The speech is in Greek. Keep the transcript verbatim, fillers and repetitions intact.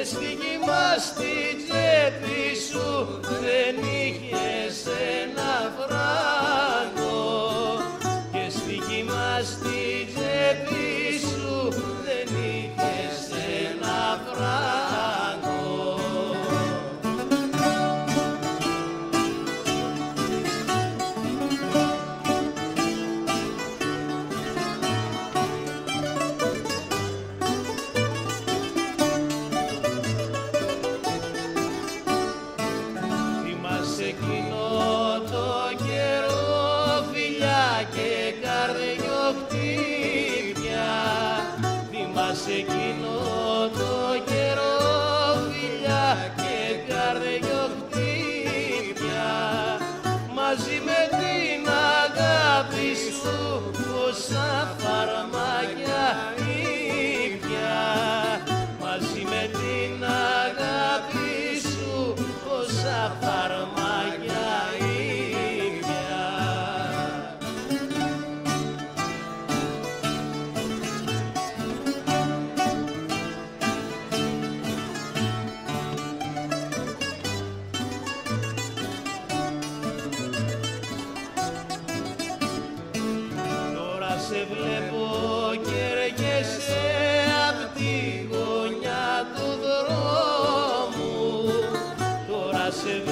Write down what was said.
στοίχημα στην τσέπη σου δεν είχες ένα φράγκο, και στοίχημα στην τσέπη σου δεν είχες ένα φράγκο. Εκείνο το καιρό φιλιά και καρδιοχτύπια, θυμάσαι εκείνο το καιρό φιλιά και καρδιοχτύπια, μαζί με την αγάπη σου πόσα φαρμάκια ήπια, μαζί με την αγάπη σου πόσα φαρμάκια. Σε βλέπω και έρχεσαι απ' τη γωνιά του δρόμου, τώρα σε